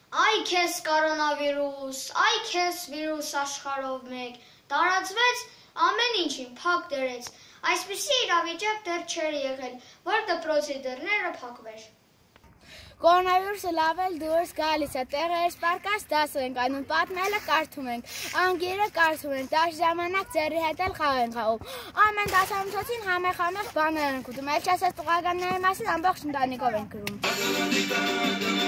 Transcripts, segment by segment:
Այ քեզ կորոնավիրուս, այ քեզ վիրուս աշխարհով մեկ, տարածվեց ամեն ինչին փակ դրեց, այսպիսի իրավիճակ դեռ չէր եղել, որ դպրոցի դռները փակվեր։ Կորոնավիրուսը լավ էլ դուրս գալիս է, տեղերից պարկած դասեր ենք անում, պատմելը կարդում ենք, անգիրը կարդում ենք, դաշ ժամանակ ձեռի հետ էլ խաղ ենք խաղում, ամեն դասամիջոցին համեղ բաներ ենք ուտում, էլ չասած տղականների մասին ամբողջ ընտանիքով ենք գրում։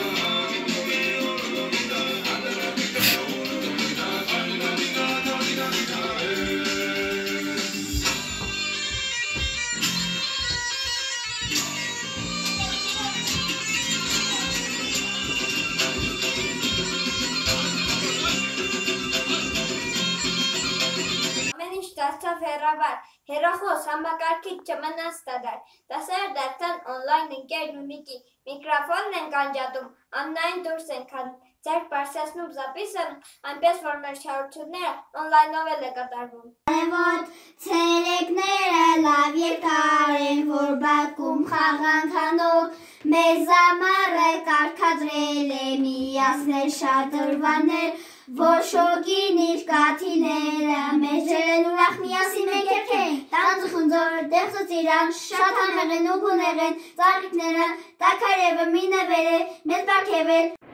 Դարձավ հեռավար, հեռախոս, համակարգիչ չմնաց տադար, դասերը դարձան օնլայն ընկեր նունիկի, միկրոֆոնն ենք անջատում, աննային դուրս ենք անում, ձերք բարձրացնում զապիսը, այնպես որ մեր շարությունները օնլայնով էլ է կատարվում։ Արևոտ ցերեկները լավ երկար են, որ բակում խաղանք անող, մեզ ամառը կարգադրել է միացնել շատ դրվաներ, որ շոգին իր կաթիները, մեր ջերեն ուրախ միասին մենք երկեն, տանձը խունձոր, դեղծոց իրան, շատ համեղ են ու գունեղ են, ծաղիկները, տակարևը մինևեր է, մեզ բարգև էլ,